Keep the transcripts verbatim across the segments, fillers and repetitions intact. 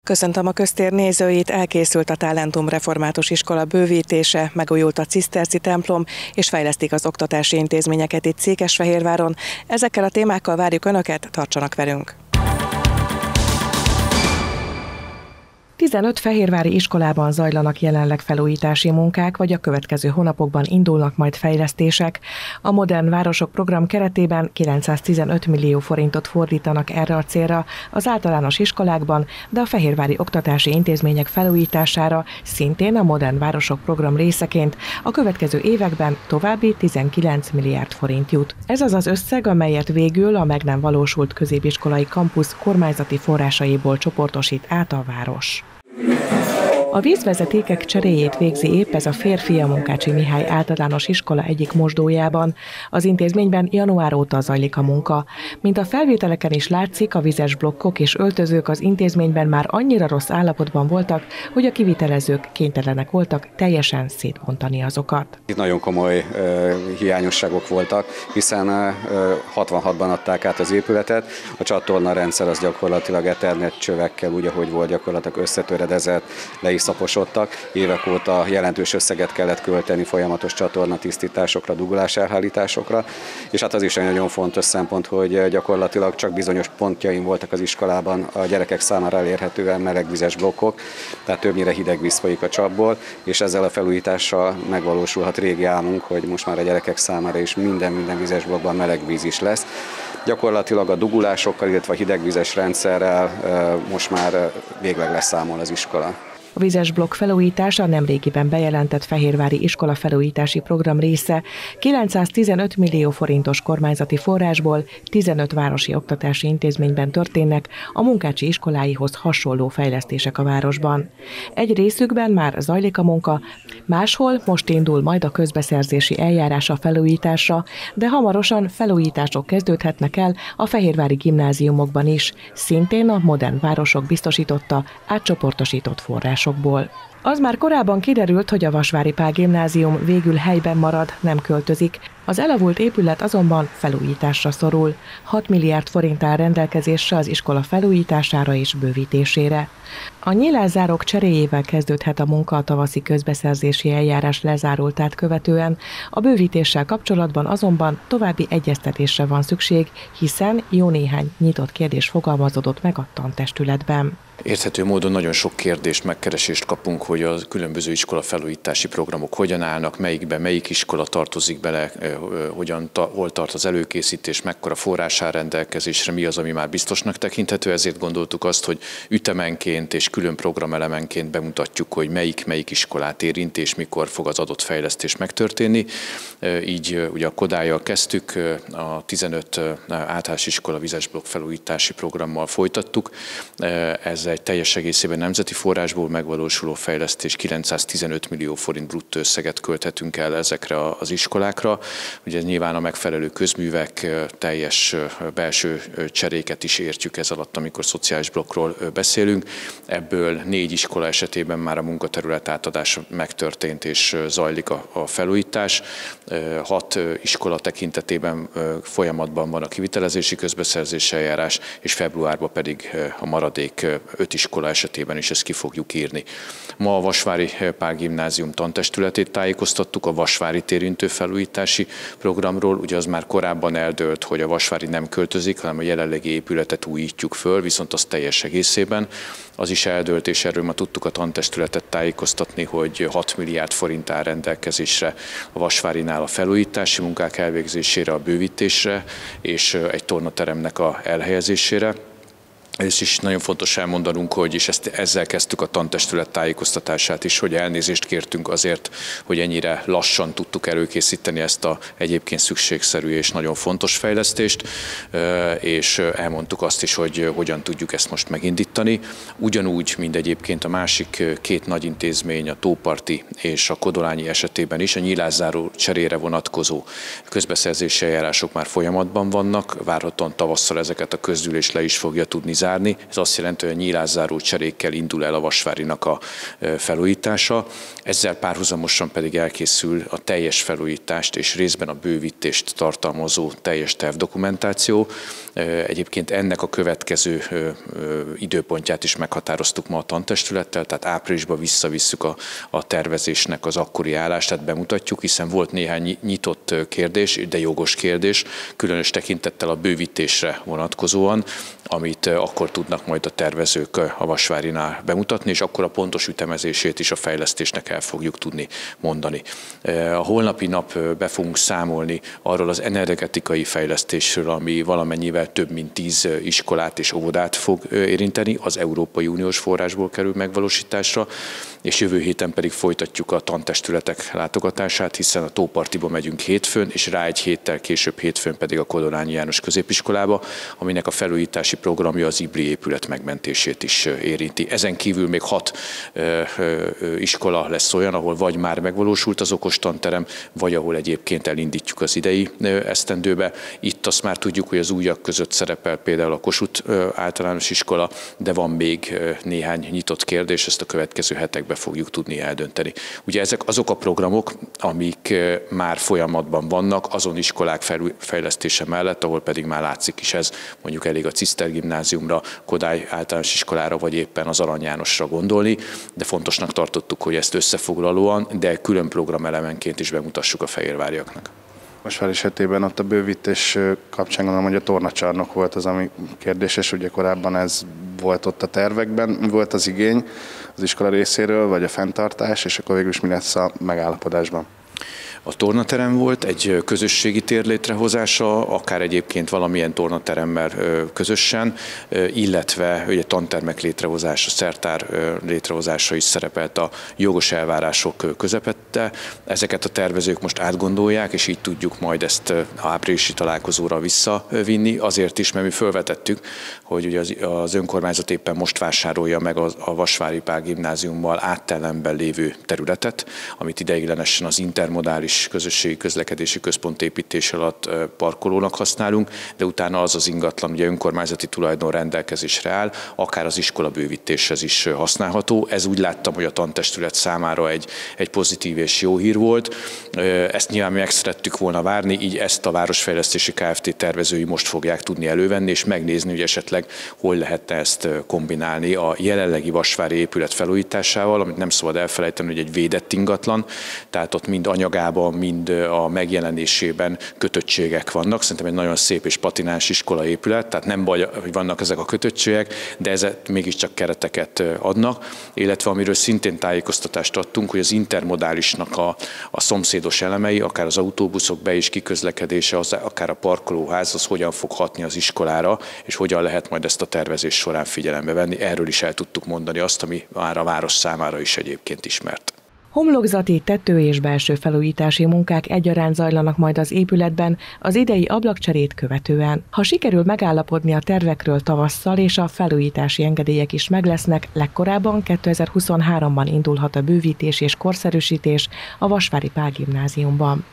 Köszöntöm a köztér nézőit, elkészült a Talentum Református Iskola bővítése, megújult a ciszterci templom, és fejlesztik az oktatási intézményeket itt Székesfehérváron. Ezekkel a témákkal várjuk Önöket, tartsanak velünk! tizenöt fehérvári iskolában zajlanak jelenleg felújítási munkák, vagy a következő hónapokban indulnak majd fejlesztések. A Modern Városok program keretében kilencszáztizenöt millió forintot fordítanak erre a célra az általános iskolákban, de a fehérvári oktatási intézmények felújítására szintén a Modern Városok program részeként a következő években további tizenkilenc milliárd forint jut. Ez az az összeg, amelyet végül a meg nem valósult középiskolai kampusz kormányzati forrásaiból csoportosít át a város. A vízvezetékek cseréjét végzi épp ez a férfi a Munkácsi Mihály Általános Iskola egyik mosdójában. Az intézményben január óta zajlik a munka. Mint a felvételeken is látszik, a vizes blokkok és öltözők az intézményben már annyira rossz állapotban voltak, hogy a kivitelezők kénytelenek voltak teljesen szétbontani azokat. Itt nagyon komoly uh, hiányosságok voltak, hiszen uh, hatvanhatban adták át az épületet, a csatorna rendszer az gyakorlatilag Ethernet csövekkel, úgy ahogy volt, gyakorlatilag összetöredezett, le is szaposodtak. Évek óta jelentős összeget kellett költeni folyamatos csatornatisztításokra, dugulás elhárításokra, és hát az is egy nagyon fontos szempont, hogy gyakorlatilag csak bizonyos pontjain voltak az iskolában a gyerekek számára elérhetően melegvizes blokkok, tehát többnyire hideg víz folyik a csapból, és ezzel a felújítással megvalósulhat régi álmunk, hogy most már a gyerekek számára is minden, minden vizes blokkban meleg víz is lesz. Gyakorlatilag a dugulásokkal, illetve a hidegvizes rendszerrel most már végleg leszámol az iskola. A vizes blokk felújítása nemrégiben bejelentett fehérvári iskola felújítási program része. kilencszáztizenöt millió forintos kormányzati forrásból tizenöt városi oktatási intézményben történnek a munkácsi iskoláihoz hasonló fejlesztések a városban. Egy részükben már zajlik a munka, máshol most indul majd a közbeszerzési eljárás a felújításra, de hamarosan felújítások kezdődhetnek el a fehérvári gimnáziumokban is, szintén a Modern Városok biztosította átcsoportosított forrás. Az már korábban kiderült, hogy a Vasvári Pál Gimnázium végül helyben marad, nem költözik. Az elavult épület azonban felújításra szorul. hat milliárd forint áll rendelkezésre az iskola felújítására és bővítésére. A nyílászárók cseréjével kezdődhet a munka a tavaszi közbeszerzési eljárás lezárultát követően. A bővítéssel kapcsolatban azonban további egyeztetésre van szükség, hiszen jó néhány nyitott kérdés fogalmazódott meg a tantestületben. Érthető módon nagyon sok kérdést, megkeresést kapunk, hogy a különböző iskola felújítási programok hogyan állnak, melyikben melyik iskola tartozik bele, hogyan, hol tart az előkészítés, mekkora forrás áll rendelkezésre, mi az, ami már biztosnak tekinthető, ezért gondoltuk azt, hogy ütemenként és külön programelemenként bemutatjuk, hogy melyik melyik iskolát érint, és mikor fog az adott fejlesztés megtörténni. Így ugye a Kodályjal kezdtük, a tizenöt általános iskola vizesblokk felújítási programmal folytattuk. Ez egy teljes egészében nemzeti forrásból megvalósuló fejlesztés, kilencszáztizenöt millió forint bruttó összeget költhetünk el ezekre az iskolákra. Ugye nyilván a megfelelő közművek, teljes belső cseréket is értjük ez alatt, amikor szociális blokkról beszélünk. Ebből négy iskola esetében már a munkaterület átadása megtörtént és zajlik a, a felújítás. Hat iskola tekintetében folyamatban van a kivitelezési közbeszerzési eljárás, és februárban pedig a maradék öt iskola esetében is ezt ki fogjuk írni. Ma a Vasvári Pál Gimnázium tantestületét tájékoztattuk a Vasvári érintő felújítási programról. Ugye az már korábban eldőlt, hogy a Vasvári nem költözik, hanem a jelenlegi épületet újítjuk föl, viszont az teljes egészében. Az is eldőlt, és erről ma tudtuk a tantestületet tájékoztatni, hogy hat milliárd forint áll rendelkezésre a Vasvárinál a felújítási munkák elvégzésére, a bővítésre és egy tornateremnek a elhelyezésére. Ez is nagyon fontos elmondanunk, hogy és ezt, ezzel kezdtük a tantestület tájékoztatását is, hogy elnézést kértünk azért, hogy ennyire lassan tudtuk előkészíteni ezt a egyébként szükségszerű és nagyon fontos fejlesztést, és elmondtuk azt is, hogy hogyan tudjuk ezt most megindítani. Ugyanúgy, mint egyébként a másik két nagy intézmény, a Tóparti és a Kodolányi esetében is, a nyílászáró cserére vonatkozó közbeszerzési eljárások már folyamatban vannak, várhatóan tavasszal ezeket a közgyűlés le is fogja tudni zárni. zárni. Ez azt jelenti, hogy a nyílászáró cserékkel indul el a Vasvárinak a felújítása. Ezzel párhuzamosan pedig elkészül a teljes felújítást és részben a bővítést tartalmazó teljes tervdokumentáció. Egyébként ennek a következő időpontját is meghatároztuk ma a tantestülettel, tehát áprilisban visszavisszük a, a tervezésnek az akkori állást, tehát bemutatjuk, hiszen volt néhány nyitott kérdés, de jogos kérdés, különös tekintettel a bővítésre vonatkozóan, amit akkor tudnak majd a tervezők a Vasvárinál bemutatni, és akkor a pontos ütemezését is a fejlesztésnek el fogjuk tudni mondani. A holnapi nap be fogunk számolni arról az energetikai fejlesztésről, ami valamennyivel több mint tíz iskolát és óvodát fog érinteni, az Európai Uniós forrásból kerül megvalósításra, és jövő héten pedig folytatjuk a tantestületek látogatását, hiszen a Tópartiba megyünk hétfőn, és rá egy héttel később hétfőn pedig a Kodolányi János középiskolába, aminek a felújítási programja az Ibli épület megmentését is érinti. Ezen kívül még hat ö, ö, iskola lesz olyan, ahol vagy már megvalósult az okostanterem, vagy ahol egyébként elindítjuk az idei esztendőbe. Itt azt már tudjuk, hogy az újak között szerepel például a Kossuth általános iskola, de van még néhány nyitott kérdés, ezt a következő hetekben fogjuk tudni eldönteni. Ugye ezek azok a programok, amik már folyamatban vannak, azon iskolák fejlesztése mellett, ahol pedig már látszik is ez, mondjuk elég a Ciszter gimnáziumra, Kodály általános iskolára, vagy éppen az Arany Jánosra gondolni, de fontosnak tartottuk, hogy ezt összefoglalóan, de külön programelemenként is bemutassuk a fehérváriaknak. Vasvár esetében ott a bővítés kapcsán gondolom, hogy a tornacsarnok volt az, ami kérdéses, ugye korábban ez volt ott a tervekben, mi volt az igény az iskola részéről, vagy a fenntartás, és akkor végül is mi lesz a megállapodásban? A tornaterem volt, egy közösségi tér létrehozása, akár egyébként valamilyen tornateremmel közösen, illetve ugye tantermek létrehozása, szertár létrehozása is szerepelt a jogos elvárások közepette. Ezeket a tervezők most átgondolják, és így tudjuk majd ezt áprilisi találkozóra visszavinni. Azért is, mert mi felvetettük, hogy ugye az, az önkormányzat éppen most vásárolja meg a, a Vasvári Pál gimnáziummal áttellenben lévő területet, amit ideiglenesen az intermodális közösségi közlekedési központ építés alatt parkolónak használunk, de utána az az ingatlan ugye önkormányzati tulajdon rendelkezésre áll, akár az iskola bővítéshez is használható. Ez úgy láttam, hogy a tantestület számára egy, egy pozitív és jó hír volt. Ezt nyilván mi meg szerettük volna várni, így ezt a Városfejlesztési Kft. Tervezői most fogják tudni elővenni, és megnézni, hogy esetleg hol lehetne ezt kombinálni a jelenlegi vasvári épület felújításával, amit nem szabad elfelejteni, hogy egy védett ingatlan, tehát ott mind anyagában, mind a megjelenésében kötöttségek vannak. Szerintem egy nagyon szép és patináns iskolaépület, tehát nem baj, hogy vannak ezek a kötöttségek, de ezek mégiscsak kereteket adnak, illetve amiről szintén tájékoztatást adtunk, hogy az intermodálisnak a, a szomszédos elemei, akár az autóbuszok be- és kiközlekedése, az, akár a parkolóház, az hogyan fog hatni az iskolára, és hogyan lehet majd ezt a tervezés során figyelembe venni. Erről is el tudtuk mondani azt, ami már a város számára is egyébként ismert. Homlokzati, tető és belső felújítási munkák egyaránt zajlanak majd az épületben az idei ablakcserét követően. Ha sikerül megállapodni a tervekről tavasszal és a felújítási engedélyek is meglesznek, legkorábban kétezer-huszonháromban indulhat a bővítés és korszerűsítés a Vasvári Pál gimnáziumban.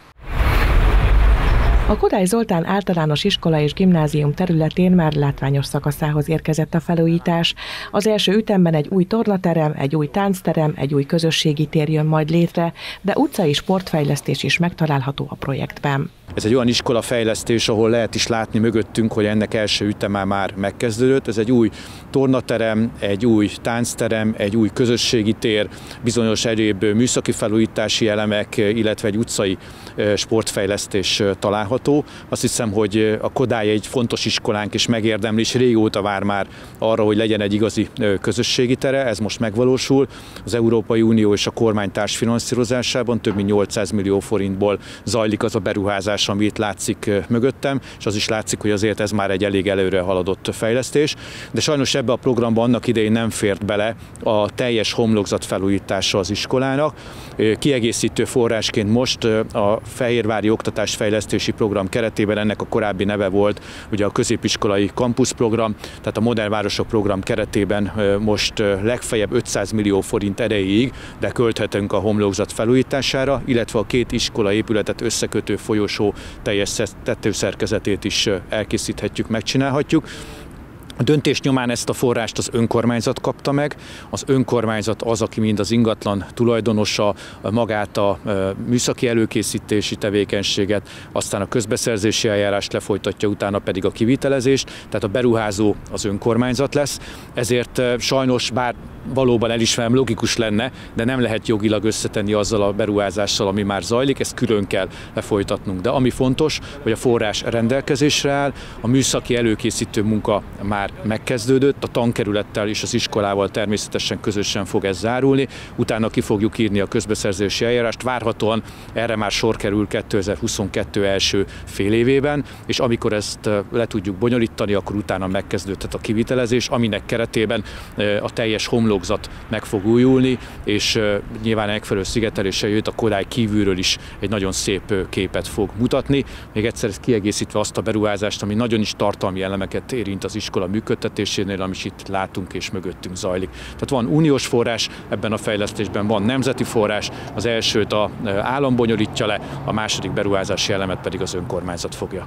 A Kodály Zoltán általános iskola és gimnázium területén már látványos szakaszához érkezett a felújítás. Az első ütemben egy új tornaterem, egy új táncterem, egy új közösségi tér jön majd létre, de utcai sportfejlesztés is megtalálható a projektben. Ez egy olyan iskolafejlesztés, ahol lehet is látni mögöttünk, hogy ennek első üteme már megkezdődött. Ez egy új tornaterem, egy új táncterem, egy új közösségi tér, bizonyos egyéb műszaki felújítási elemek, illetve egy utcai sportfejlesztés található. Azt hiszem, hogy a Kodály egy fontos iskolánk, és megérdemli, és régóta vár már arra, hogy legyen egy igazi közösségi tere. Ez most megvalósul. Az Európai Unió és a kormány társfinanszírozásában több mint nyolcszáz millió forintból zajlik az a beruházás, ami itt látszik mögöttem, és az is látszik, hogy azért ez már egy elég előre haladott fejlesztés. De sajnos ebbe a programba annak idején nem fért bele a teljes homlokzat felújítása az iskolának. Kiegészítő forrásként most a Fehérvári Oktatásfejlesztési Program keretében, ennek a korábbi neve volt ugye a középiskolai kampuszprogram, tehát a Modern Városok Program keretében most legfeljebb ötszáz millió forint erejéig, de költhetünk a homlokzat felújítására, illetve a két iskola épületet összekötő folyosó teljes tetőszerkezetét is elkészíthetjük, megcsinálhatjuk. A döntés nyomán ezt a forrást az önkormányzat kapta meg. Az önkormányzat az, aki mind az ingatlan tulajdonosa, magát a műszaki előkészítési tevékenységet, aztán a közbeszerzési eljárást lefolytatja, utána pedig a kivitelezést, tehát a beruházó az önkormányzat lesz. Ezért sajnos, bár valóban elismerem, logikus lenne, de nem lehet jogilag összetenni azzal a beruházással, ami már zajlik, ezt külön kell lefolytatnunk. De ami fontos, hogy a forrás rendelkezésre áll, a műszaki előkészítő munka már megkezdődött, a tankerülettel és az iskolával természetesen közösen fog ez zárulni, utána ki fogjuk írni a közbeszerzési eljárást, várhatóan erre már sor kerül kétezer-huszonkettő első fél évében, és amikor ezt le tudjuk bonyolítani, akkor utána megkezdődhet a kivitelezés, aminek keretében a teljes homlokzat meg fog újulni, és nyilván megfelelő szigeteléssel jött a Kodály kívülről is egy nagyon szép képet fog mutatni. Még egyszer ezt kiegészítve azt a beruházást, ami nagyon is tartalmi elemeket érint az iskola működtetésénél, amit itt látunk és mögöttünk zajlik. Tehát van uniós forrás ebben a fejlesztésben, van nemzeti forrás, az elsőt az állam bonyolítja le, a második beruházási elemet pedig az önkormányzat fogja.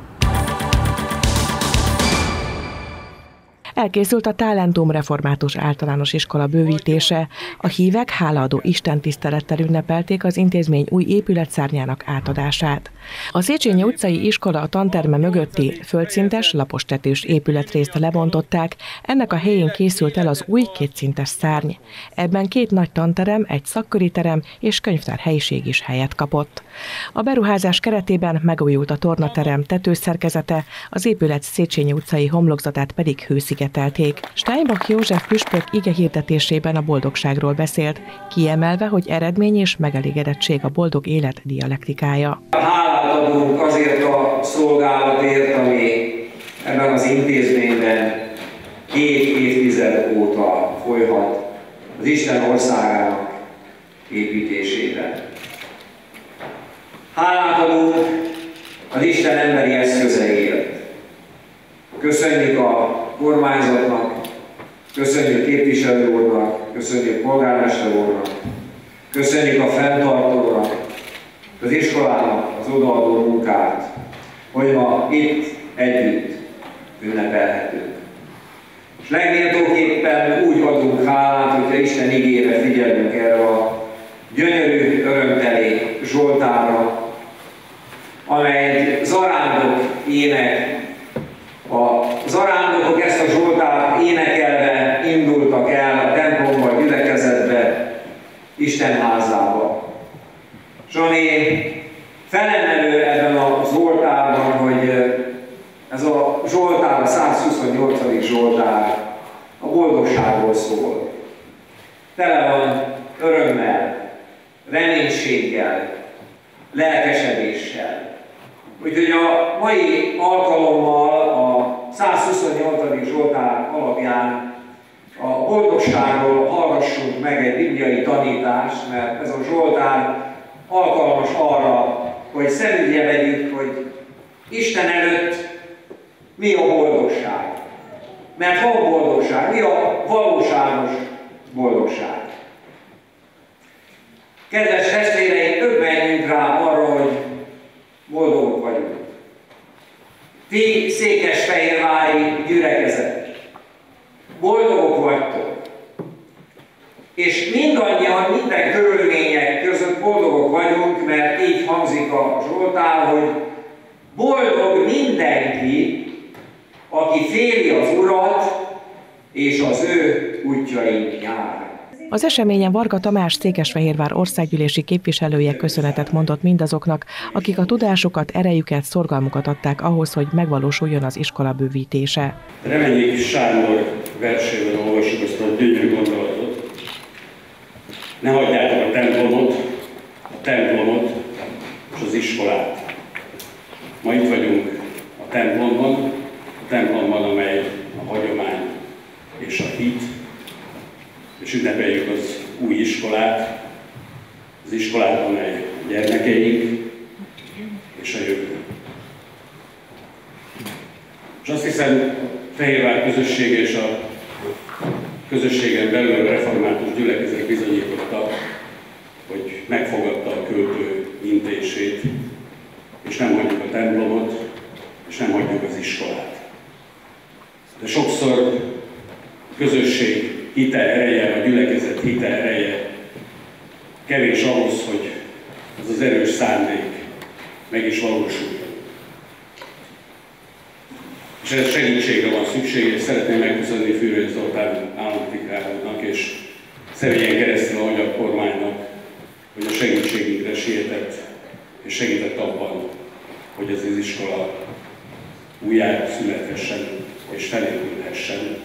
Elkészült a Talentum Református Általános Iskola bővítése. A hívek hálaadó istentisztelettel ünnepelték az intézmény új épületszárnyának átadását. A Széchenyi utcai iskola a tanterme mögötti földszintes, lapostetős épületrészt lebontották, ennek a helyén készült el az új kétszintes szárny. Ebben két nagy tanterem, egy szakköri terem és könyvtár helyiség is helyet kapott. A beruházás keretében megújult a tornaterem tetőszerkezete, az épület Széchenyi utcai homlokzatát pedig hőszigetelték. Steinbach József püspök igehirdetésében a boldogságról beszélt, kiemelve, hogy eredmény és megelégedettség a boldog élet dialektikája. Hálát adunk azért a szolgálatért, ami ebben az intézményben két évtized óta folyhat az Isten országának építésében. Hálát adunk az Isten emberi eszközeiért. Köszönjük a kormányzatnak, köszönjük képviselő úrnak, köszönjük polgármester úrnak, köszönjük a fenntartónak, az iskolának az odaadó munkát, hogy ma itt együtt ünnepelhetünk. És legméltóképpen úgy adunk hálát, hogyha Isten igére figyelünk erre a gyönyörű, örömteli Zsoltárra, amely egy zarándok ének. A zarándokok ezt a Zsoltárt énekelve indultak el a templomba, gyülekezetbe, Isten házába. És ami felemelő ebben a Zsoltárban, hogy ez a Zsoltár, a százhuszonnyolcadik Zsoltár a boldogságról szól. Tele van örömmel, reménységgel, lelkesedéssel. Úgyhogy a mai alkalommal a százhuszonnyolcadik Zsoltár alapján a boldogságról hallgassunk meg egy bibliai tanítást, mert ez a Zsoltár alkalmas arra, hogy szemügyre vegyük, hogy Isten előtt mi a boldogság. Mert van boldogság, mi a valóságos boldogság. Kedves testvéreim, öbbenjünk rá arra, hogy boldogok vagyunk. Ti székesfehérvári gyülekezet, boldogok vagytok. És mindannyian, minden körülmények között boldogok vagyunk, mert így hangzik a Zsoltár, hogy boldog mindenki, aki féli az Urat, és az ő útjain jár. Az eseményen Varga Tamás, Székesfehérvár országgyűlési képviselője köszönetet mondott mindazoknak, akik a tudásukat, erejüket, szorgalmukat adták ahhoz, hogy megvalósuljon az iskola bővítése. Reményék Sándor verséből olvassuk ezt a gyönyörű gondolatot. Ne hagyjátok a templomot, a templomot és az iskolát. Ma itt vagyunk a templomban, a templomban, amely a hagyomány és a hit, és ünnepeljük az új iskolát, az iskolát, amely a gyermekeink és a jövő. És azt hiszem, a Fehérvár közössége és a közösségen belül a református gyülekezet bizonyította, hogy megfogadta a költő intését, és nem hagyjuk a templomot, és nem hagyjuk az iskolát. De sokszor hite ereje, a gyülekezet hite ereje kevés ahhoz, hogy ez az erős szándék meg is valósuljon. És ez segítségre van szükség, és szeretném megköszönni Fűrő Zoltán államtitkárnak és személyen keresztül a magyar kormánynak, hogy a segítségünkre sietett és segített abban, hogy ez az iskola újjá születhessen és felépülhessen.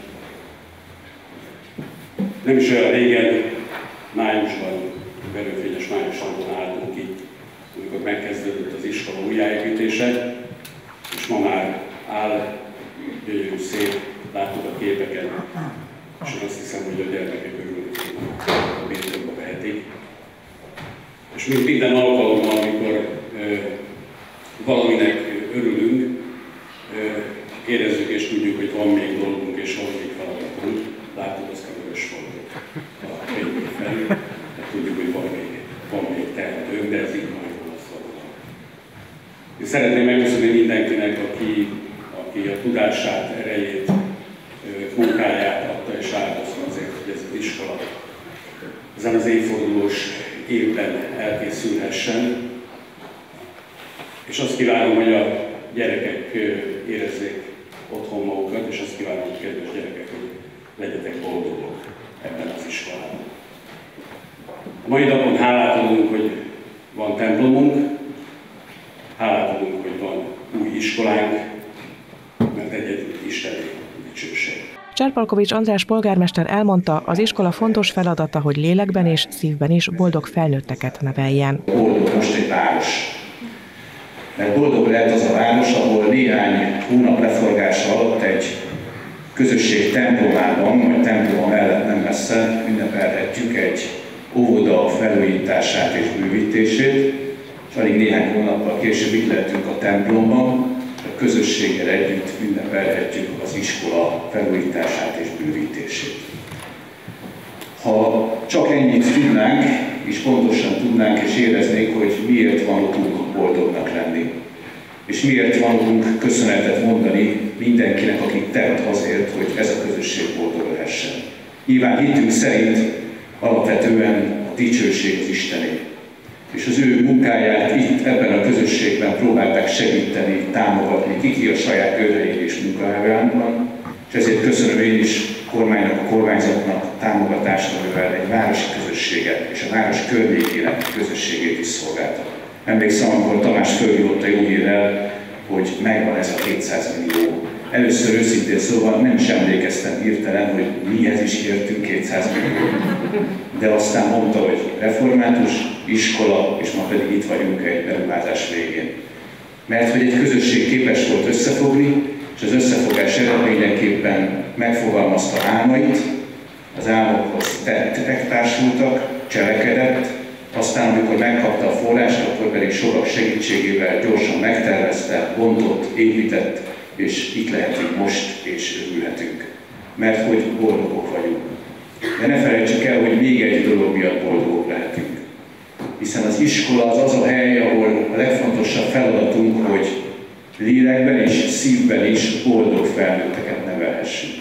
Nem is olyan régen, májusban, verőfényes május napon álltunk itt, amikor megkezdődött az iskola újjáépítése, és ma már áll, gyönyörű szép, láttuk a képeket, és én azt hiszem, hogy a gyermekek örülnek, a birtokba vehetik. És mint minden alkalommal, amikor ö, valaminek örülünk, ö, érezzük és tudjuk, hogy van még dolgunk és van még feladatunk. Láttuk azt a vörös foltot a könyvén felül, de tudjuk, hogy van még, van még tehetőnk, de ez így majd lesz valóban. Én szeretném megköszönni mindenkinek, aki, aki a tudását, erejét, munkáját adta és áldozta azért, hogy ez az iskola ezen az évfordulós évben elkészülhessen. És azt kívánom, hogy a gyerekek érezzék otthon magukat, és azt kívánom, hogy kedves gyerekek, hogy legyetek boldogok ebben az iskolában. A mai napon hálát adunk, hogy van templomunk, hálát adunk, hogy van új iskolánk, mert egyedül isteni dicsőség. Cserpalkovics András polgármester elmondta, az iskola fontos feladata, hogy lélekben és szívben is boldog felnőtteket neveljen. Boldog most egy város. Mert boldog lehet az a város, ahol néhány hónap leforgása alatt egy közösség templomában, vagy temploma mellett nem messze ünnepelhetjük egy óvoda felújítását és bővítését, és alig néhány hónappal később itt lehetünk a templomban, a közösséggel együtt ünnepelhetjük az iskola felújítását és bővítését. Ha csak ennyit tudnánk, és pontosan tudnánk és éreznék, hogy miért van okunk boldognak lenni, és miért van okunk köszönetet mondani mindenkinek, aki tett azért, hogy ez a közösség boldog lehessen. Nyilván hitünk szerint alapvetően a dicsőség az Istené. És az ő munkáját itt, ebben a közösségben próbálták segíteni, támogatni, kiki a saját körülményei és munkahelyában, és ezért köszönöm én is a kormánynak, a kormányzatnak támogatást, amivel egy városi közösséget és a város környékének közösségét is szolgálta. Emlékszem, amikor Tamás fölhívott a jó hírrel, hogy megvan ez a kétszáz millió. Először őszintén szóval nem is emlékeztem hirtelen, hogy mihez is értünk kétszáz millió. De aztán mondta, hogy református, iskola, és ma pedig itt vagyunk egy beruházás végén. Mert hogy egy közösség képes volt összefogni, és az összefogás eredményeképpen megfogalmazta álmait, az álmokhoz tettek társultak, cselekedett, aztán amikor megkapta a forrást, akkor pedig sokak segítségével gyorsan megtervezte, bontott, épített, és itt lehetünk most, és örülhetünk. Mert hogy boldogok vagyunk. De ne felejtsük el, hogy még egy dolog miatt boldogok lehetünk. Hiszen az iskola az az a hely, ahol a legfontosabb feladatunk, hogy lélekben és szívben is boldog felnőtteket nevelhessünk.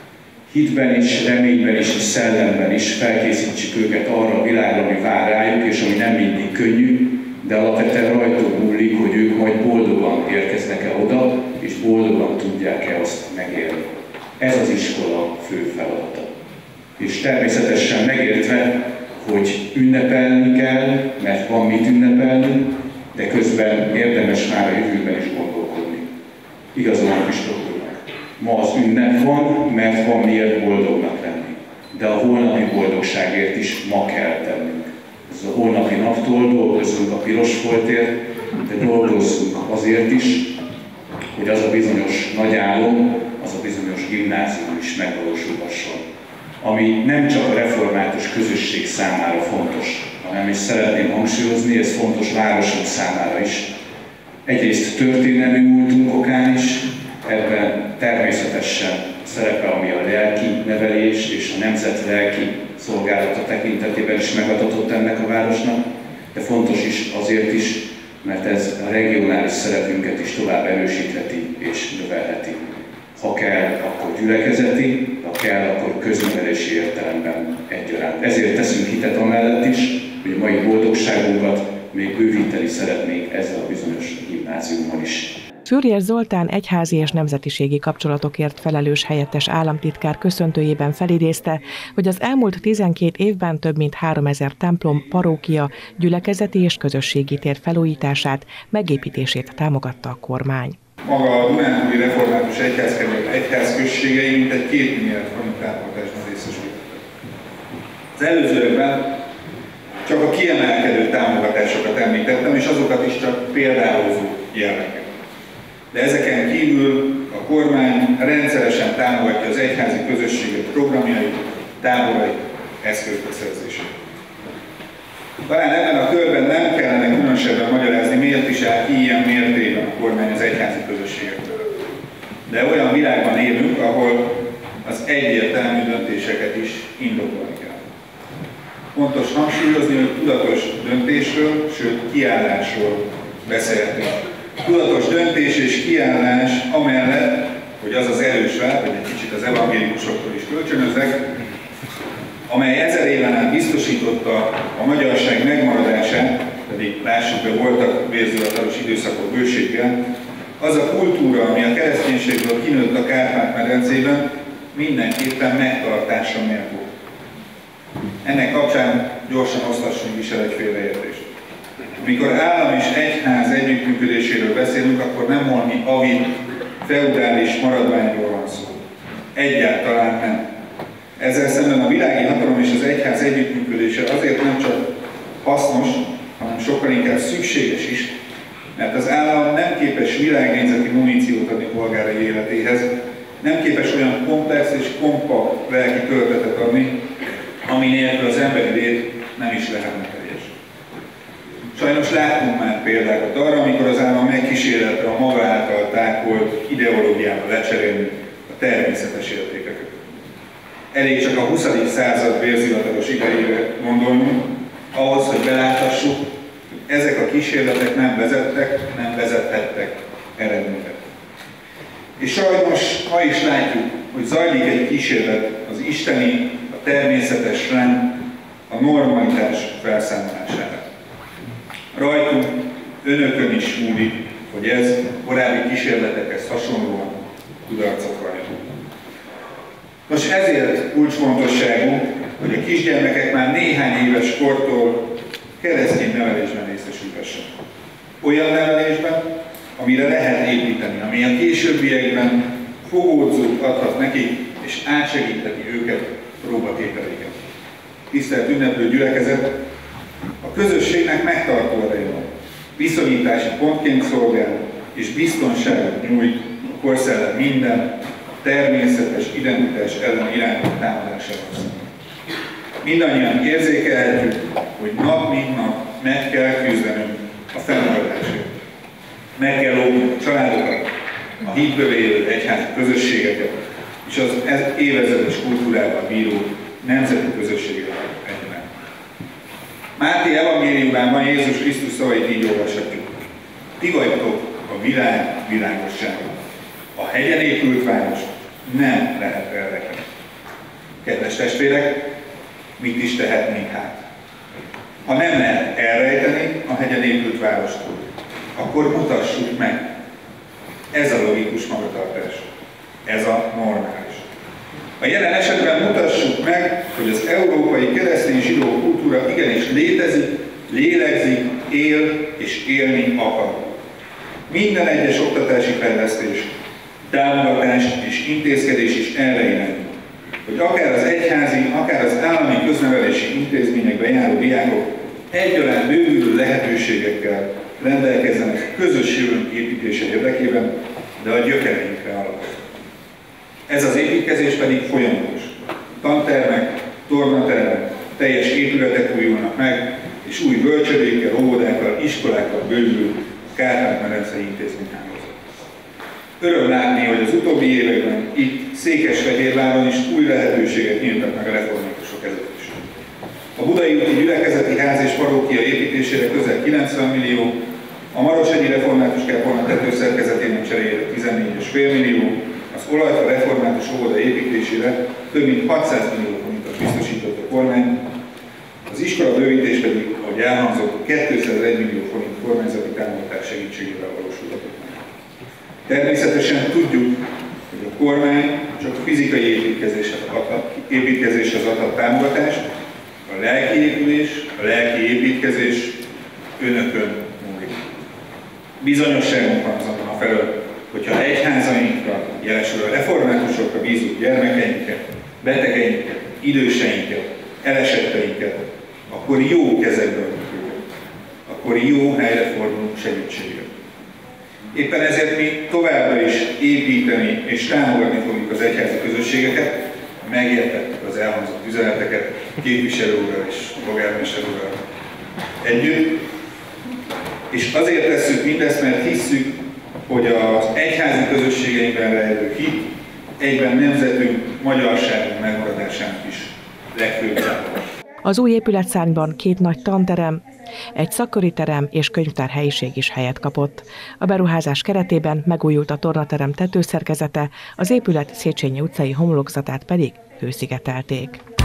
Hitben is, reményben is, és szellemben is felkészítsük őket arra a világra, ami vár rájuk, és ami nem mindig könnyű, de alapvetően rajtuk múlik, hogy ők majd boldogan érkeznek-e oda, és boldogan tudják-e azt megélni. Ez az iskola fő feladata. És természetesen megértve, hogy ünnepelni kell, mert van mit ünnepelni, de közben érdemes már a jövőben is gondolkodni. Igazolnak is dolgoknak. Ma az ünnep van, mert van miért boldognak lenni. De a holnapi boldogságért is ma kell tennünk. Ez a holnapi naptól dolgozzunk a piros foltért, de dolgozzunk azért is, hogy az a bizonyos nagy álom, az a bizonyos gimnázium is megvalósulhasson. Ami nem csak a református közösség számára fontos, hanem is szeretném hangsúlyozni, ez fontos városunk számára is. Egyrészt történelmi múltunk okán is, ebben természetesen szerepel, ami a lelki nevelés és a nemzet lelki szolgálata tekintetében is megadatott ennek a városnak, de fontos is azért is, mert ez a regionális szerepünket is tovább erősítheti és növelheti. ha kell, akkor gyülekezeti, ha kell, akkor köznevelési értelemben egyaránt. Ezért teszünk hitet amellett is, hogy a mai boldogságunkat még bővíteni szeretnénk ezzel a bizonyos gimnáziummal is. Füriyes Zoltán egyházi és nemzetiségi kapcsolatokért felelős helyettes államtitkár köszöntőjében felidézte, hogy az elmúlt tizenkét évben több mint háromezer templom, parókia, gyülekezeti és közösségi tér felújítását, megépítését támogatta a kormány. Maga a Dunántúli Református Egyházkerület egyházközségei mintegy két milliárd forint támogatásban részesültek. Az előzőkben csak a kiemelkedő támogatásokat említettem, és azokat is csak példálózó jelleggel. De ezeken kívül a kormány rendszeresen támogatja az egyházi közösségek programjait, táborait, eszközbeszerzését. Talán ebben a körben nem kellene különösebben magyarázni, miért is áll ki ilyen mértékben a kormány az egyházi közösségekből. De olyan világban élünk, ahol az egyértelmű döntéseket is indokolni kell. Fontos hangsúlyozni, hogy tudatos döntésről, sőt kiállásról beszéltünk. Tudatos döntés és kiállás amellett, hogy az az erős vád, hogy egy kicsit az evangélikusoktól is kölcsönözek, amely ezer éven át biztosította a magyarság megmaradását, pedig lássuk be, voltak vérzilatalos időszakok bőséggel, az a kultúra, ami a kereszténységből kinőtt a Kárpát-medencében, mindenképpen megtartásra méltó. Ennek kapcsán gyorsan osztassunk is el egy félreértést. Amikor állam és egyház együttműködéséről beszélünk, akkor nem valami avid, feudális maradványról van szó. Egyáltalán nem. Ezzel szemben a világi hatalom és az egyház együttműködése azért nem csak hasznos, hanem sokkal inkább szükséges is, mert az állam nem képes világnézeti muníciót adni polgárai életéhez, nem képes olyan komplex és kompakt lelki töltetet adni, ami nélkül az emberi lét nem is lehetne teljes. Sajnos láttunk már példákat arra, amikor az állam megkísérelte a maga által tákolt ideológiába lecserélni a természetes értékeket. Elég csak a huszadik század vérzilatalos idejére gondolnunk, ahhoz, hogy beláthassuk, hogy ezek a kísérletek nem vezettek, nem vezethettek eredményre. És sajnos ma is látjuk, hogy zajlik egy kísérlet az isteni, a természetes rend, a normalitás felszámolására. Rajtunk, önökön is múlik, hogy ez korábbi kísérletekhez hasonlóan kudarcot valljon. Nos, ezért kulcsfontosságú, hogy a kisgyermekek már néhány éves kortól keresztény nevelésben részesülhessenek. Olyan nevelésben, amire lehet építeni, ami a későbbiekben fogódzót adhat nekik, és átsegítheti őket próbatételeiket. Tisztelt ünneplő gyülekezet, a közösségnek megtartó ereje van, viszonyítási pontként szolgál, és biztonságot nyújt a korszellem minden természetes identitás ellen irányuló támadásához. Mindannyian érzékelhetjük, hogy nap mint nap meg kell küzdenünk a fennmaradásért. Meg kell óvnunk a családokat, a hitből élő egyházi közösségeket, és az évezredes kultúrával bíró nemzeti közösségeket egyaránt. Máté evangéliumában Jézus Krisztus szavait így olvashatjuk. Ti vagytok a világ világossága. A hegyen épült város nem lehet elrekedni. Kedves testvérek, mit is tehetnénk hát? Ha nem lehet elrejteni a hegyen épült várost, akkor mutassuk meg. Ez a logikus magatartás. Ez a normális. A jelen esetben mutassuk meg, hogy az európai keresztény zsidó kultúra igenis létezik, lélegzik, él és élni akar. Minden egyes oktatási fejlesztés, támogatás és intézkedés is erre irányul, hogy akár az egyházi, akár az állami köznevelési intézményekben járó diákok egyaránt bővülő lehetőségekkel rendelkezzenek közös jövőnk építése érdekében, de a gyökereinkre alapul. Ez az építkezés pedig folyamatos. Tantermek, tornatermek, teljes épületek újulnak meg, és új bölcsödékkel, óvodákkal, iskolákkal bővül a Kárpát-medencei intézményhálózat. Öröm látni, hogy az utóbbi években itt Székesfehérváron is új lehetőségek nyíltak meg a reformátusok előtt is. A Budai úti gyülekezeti ház és parókia építésére közel kilencven millió, a Marosegyi református kápolna tetőszerkezetének cseréjére tizennégy egész öt millió, a Az olajfa református óvoda építésére több mint hatszáz millió forintot biztosított a kormány, az iskola bővítés pedig, ahogy elhangzott, kétszázegy millió forint kormányzati támogatás segítségével valósulhatott meg. Természetesen tudjuk, hogy a kormány csak fizikai építkezéshez adhat támogatást, a lelki épülés, a lelki építkezés önökön múlik. Bizonyosságunk van azonban a felől, hogyha egyházainkra, jelesül a reformátusokra bízunk gyermekeinket, betegeinket, időseinket, elesetteinket, akkor jó kezekben vagyunk őket, akkor jó helyre fordulunk segítségre. Éppen ezért mi továbbra is építeni és támogatni fogjuk az egyházi közösségeket, megértettük az elhangzott üzeneteket képviselő úrral és polgármester úrral együtt, és azért tesszük mindezt, mert hisszük, hogy az egyházi közösségeinkben rejlő hit egyben nemzetünk, magyarságunk megmaradásának is legfőbb célja. Az új épületszárnyban két nagy tanterem, egy szakkori terem és könyvtárhelyiség is helyet kapott. A beruházás keretében megújult a tornaterem tetőszerkezete, az épület Széchenyi utcai homlokzatát pedig hőszigetelték.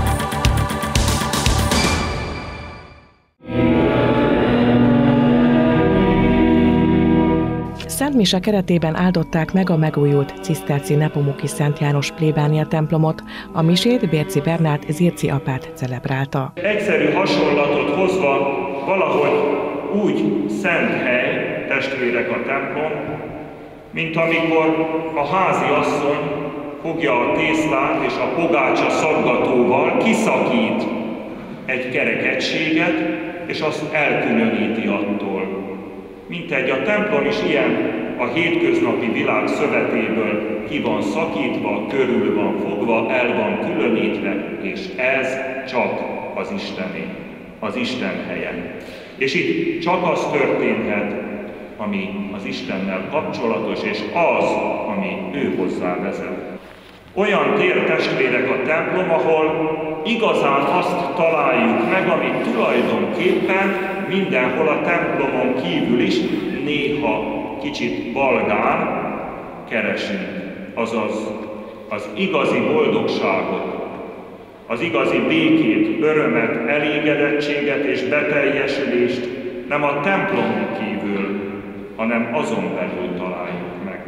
Szent mise keretében áldották meg a megújult ciszterci Nepomuki Szent János plébánia templomot, a misét Bérci Bernát Zirci apát celebrálta. Egyszerű hasonlatot hozva, valahogy úgy szent hely, testvérek, a templom, mint amikor a házi asszony fogja a tésztát és a pogácsa szaggatóval kiszakít egy kerek egységet, és azt elkülöníti attól. Mintegy, a templom is ilyen, a hétköznapi világ szövetéből ki van szakítva, körül van fogva, el van különítve, és ez csak az Istené, az Isten helye. És itt csak az történhet, ami az Istennel kapcsolatos, és az, ami ő hozzá vezet. Olyan tér, testvérek, a templom, ahol igazán azt találjuk meg, amit tulajdonképpen mindenhol a templomon kívül is néha kicsit balgán keresünk, azaz az igazi boldogságot, az igazi békét, örömet, elégedettséget és beteljesülést nem a templomon kívül, hanem azon belül találjuk meg.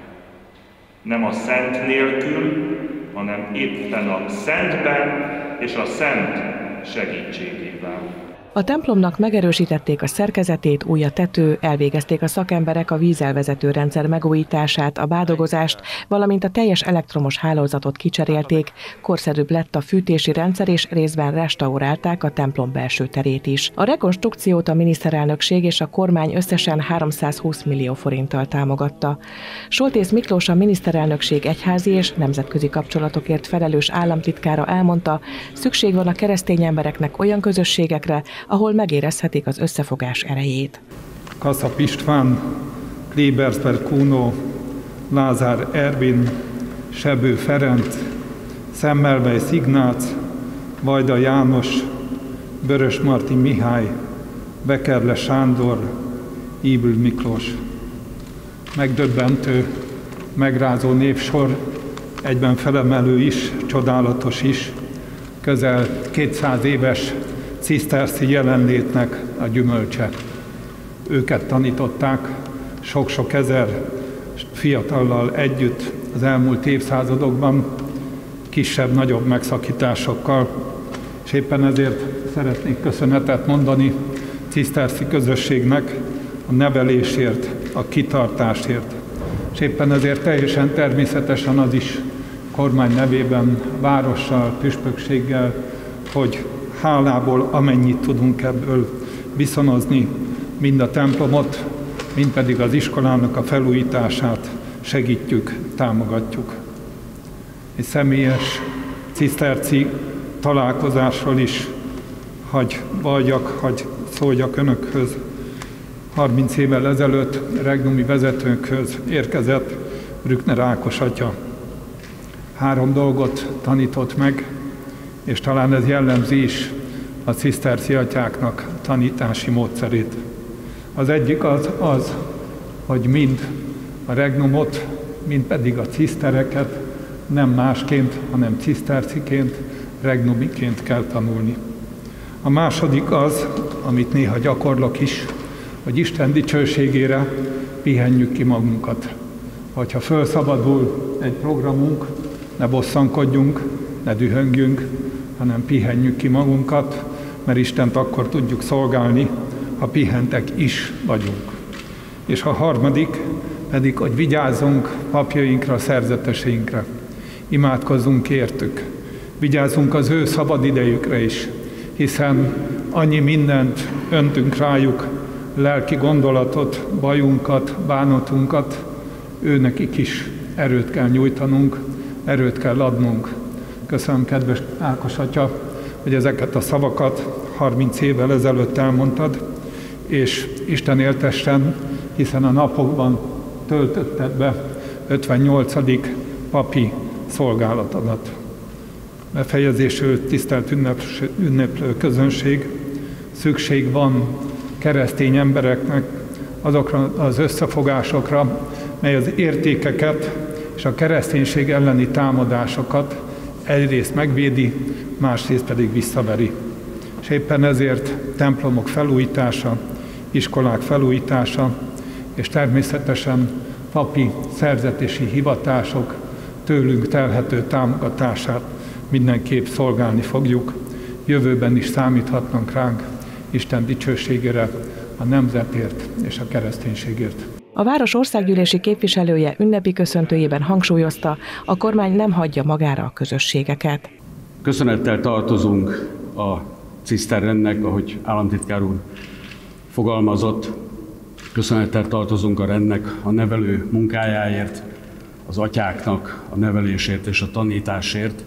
Nem a szent nélkül, hanem éppen a szentben és a szent segítségével. A templomnak megerősítették a szerkezetét, új a tető, elvégezték a szakemberek a vízelvezető rendszer megújítását, a bádogozást, valamint a teljes elektromos hálózatot kicserélték, korszerűbb lett a fűtési rendszer, és részben restaurálták a templom belső terét is. A rekonstrukciót a miniszterelnökség és a kormány összesen háromszázhúsz millió forinttal támogatta. Soltész Miklós, a miniszterelnökség egyházi és nemzetközi kapcsolatokért felelős államtitkára elmondta, szükség van a keresztény embereknek olyan közösségekre, ahol megérezhetik az összefogás erejét. Kaszap István, Klebersberg Kuno, Lázár Ervin, Sebő Ferenc, Szemmelweis Ignác, Vajda János, Börös Marti Mihály, Bekerle Sándor, Ívül Miklós. Megdöbbentő, megrázó névsor, egyben felemelő is, csodálatos is, közel kétszáz éves ciszterci jelenlétnek a gyümölcse. Őket tanították sok-sok ezer fiatallal együtt az elmúlt évszázadokban, kisebb-nagyobb megszakításokkal, és éppen ezért szeretnék köszönetet mondani ciszterci közösségnek a nevelésért, a kitartásért. És éppen ezért teljesen természetesen az is kormány nevében, várossal, püspökséggel, hogy hálából amennyit tudunk ebből viszonozni, mind a templomot, mind pedig az iskolának a felújítását segítjük, támogatjuk. Egy személyes ciszterci találkozásról is hagy valljak, hagy szóljak önökhöz. harminc évvel ezelőtt regnumi vezetőkhöz érkezett Brückner Ákos atya. Három dolgot tanított meg, és talán ez jellemzi is a ciszterci atyáknak tanítási módszerét. Az egyik az, az, hogy mind a regnumot, mint pedig a cisztereket nem másként, hanem ciszterciként, regnumiként kell tanulni. A második az, amit néha gyakorlok is, hogy Isten dicsőségére pihenjük ki magunkat. Hogyha felszabadul egy programunk, ne bosszankodjunk, ne dühöngjünk, hanem pihenjük ki magunkat, mert Istent akkor tudjuk szolgálni, ha pihentek is vagyunk. És a harmadik pedig, hogy vigyázzunk papjainkra, szerzeteseinkre. Imádkozzunk értük. Vigyázzunk az ő szabad idejükre is, hiszen annyi mindent öntünk rájuk, lelki gondolatot, bajunkat, bánatunkat, őnekik is erőt kell nyújtanunk, erőt kell adnunk. Köszönöm, kedves Ákos atya, hogy ezeket a szavakat harminc évvel ezelőtt elmondtad, és Isten éltessen, hiszen a napokban töltötted be ötvennyolcadik papi szolgálatodat. Befejezésül, tisztelt ünneplő közönség, szükség van keresztény embereknek azokra az összefogásokra, mely az értékeket és a kereszténység elleni támadásokat egyrészt megvédi, másrészt pedig visszaveri. És éppen ezért templomok felújítása, iskolák felújítása, és természetesen papi szerzetési hivatások tőlünk telhető támogatását mindenképp szolgálni fogjuk. Jövőben is számíthatnak ránk Isten dicsőségére, a nemzetért és a kereszténységért. A város országgyűlési képviselője ünnepi köszöntőjében hangsúlyozta, a kormány nem hagyja magára a közösségeket. Köszönettel tartozunk a ciszterrendnek, ahogy államtitkár úr fogalmazott. Köszönettel tartozunk a rendnek a nevelő munkájáért, az atyáknak a nevelésért és a tanításért.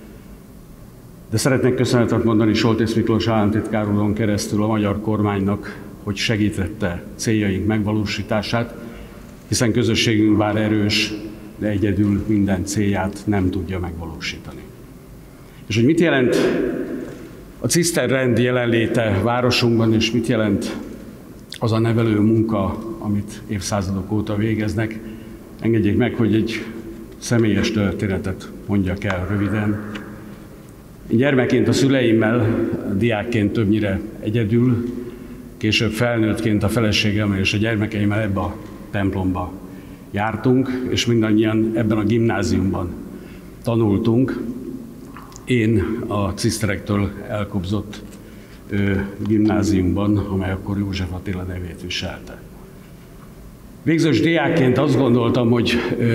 De szeretnék köszönetet mondani Soltész Miklós államtitkár úron keresztül a magyar kormánynak, hogy segítette céljaink megvalósítását, hiszen közösségünk bár erős, de egyedül minden célját nem tudja megvalósítani. És hogy mit jelent a ciszterrend jelenléte városunkban, és mit jelent az a nevelő munka, amit évszázadok óta végeznek, engedjék meg, hogy egy személyes történetet mondjak el röviden. Én gyermekként a szüleimmel, diákként többnyire egyedül, később felnőttként a feleségemmel és a gyermekeimmel ebbe a templomba jártunk, és mindannyian ebben a gimnáziumban tanultunk. Én a ciszterektől elkobzott ö, gimnáziumban, amely akkor József Attila nevét viselte. Végzős diákként azt gondoltam, hogy ö,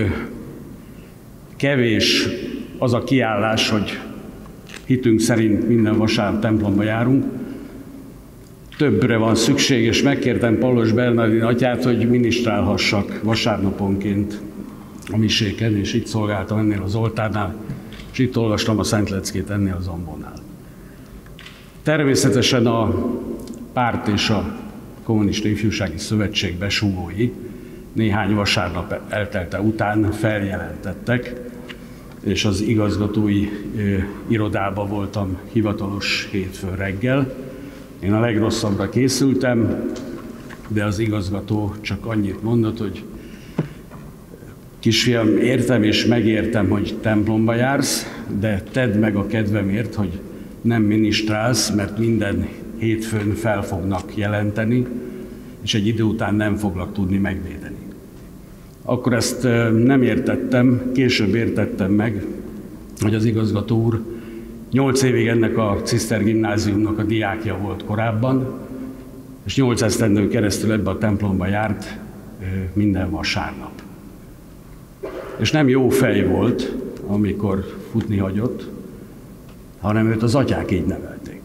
kevés az a kiállás, hogy hitünk szerint minden vasárnap templomba járunk. Többre van szükség, és megkértem Paulos Bernardin atyát, hogy minisztrálhassak vasárnaponként a miséken, és itt szolgáltam ennél az oltárnál, és itt olvastam a Szent Leckét ennél az ambónál. Természetesen a párt és a Kommunista Ifjúsági Szövetség besúgói néhány vasárnap eltelte után feljelentettek, és az igazgatói ö, irodába voltam hivatalos hétfőn reggel. Én a legrosszabbra készültem, de az igazgató csak annyit mondott, hogy kisfiam, értem és megértem, hogy templomba jársz, de tedd meg a kedvemért, hogy nem minisztrálsz, mert minden hétfőn fel fognak jelenteni, és egy idő után nem foglak tudni megvédeni. Akkor ezt nem értettem, később értettem meg, hogy az igazgató úr nyolc évig ennek a Ciszter gimnáziumnak a diákja volt korábban, és nyolc esztendőn keresztül ebbe a templomba járt minden vasárnap. És nem jó fej volt, amikor futni hagyott, hanem őt az atyák így nevelték.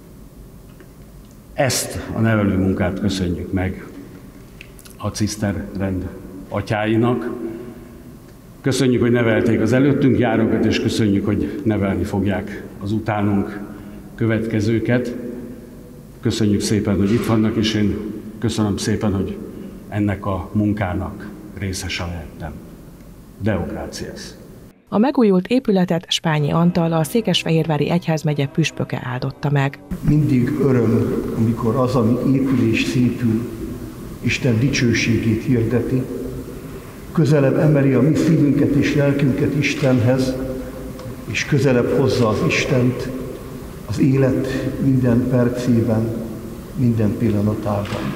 Ezt a nevelő munkát köszönjük meg a ciszterrend atyáinak. Köszönjük, hogy nevelték az előttünk járókat, és köszönjük, hogy nevelni fogják az utánunk következőket. Köszönjük szépen, hogy itt vannak, és én köszönöm szépen, hogy ennek a munkának részese lehettem. Deo gratias. A megújult épületet Spányi Antal, a Székesfehérvári Egyházmegye püspöke áldotta meg. Mindig öröm, amikor az, ami épül és szépül, Isten dicsőségét hirdeti. közelebb emeli a mi szívünket és lelkünket Istenhez, és közelebb hozza az Istent az élet minden percében, minden pillanatában.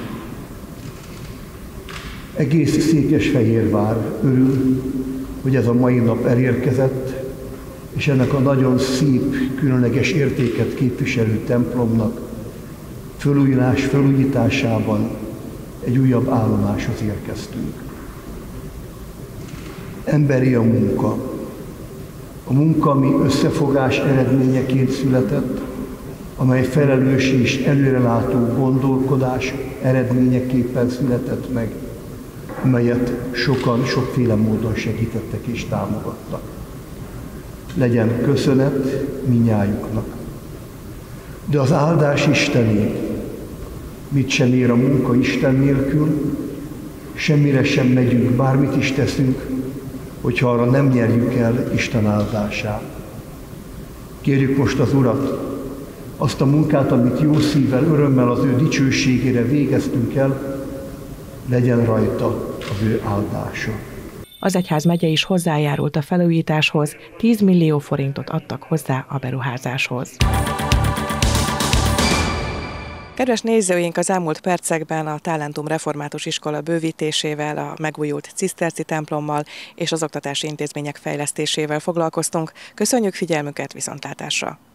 Egész Székesfehérvár örül, hogy ez a mai nap elérkezett, és ennek a nagyon szép, különleges értéket képviselő templomnak fölújulás, felújításában egy újabb állomáshoz érkeztünk. Emberi a munka. A munka, ami összefogás eredményeként született, amely felelős és előrelátó gondolkodás eredményeképpen született meg, amelyet sokan sokféle módon segítettek és támogattak. Legyen köszönet minnyájuknak. De az áldás Istené, mit sem ér a munka Isten nélkül, semmire sem megyünk, bármit is teszünk, hogyha arra nem nyerjük el Isten áldását. Kérjük most az Urat, azt a munkát, amit jó szívvel, örömmel az ő dicsőségére végeztünk el, legyen rajta az ő áldása. Az egyházmegye is hozzájárult a felújításhoz, tíz millió forintot adtak hozzá a beruházáshoz. Kedves nézőink, az elmúlt percekben a Talentum Református Iskola bővítésével, a megújult ciszterci templommal és az oktatási intézmények fejlesztésével foglalkoztunk. Köszönjük figyelmüket, viszontlátásra!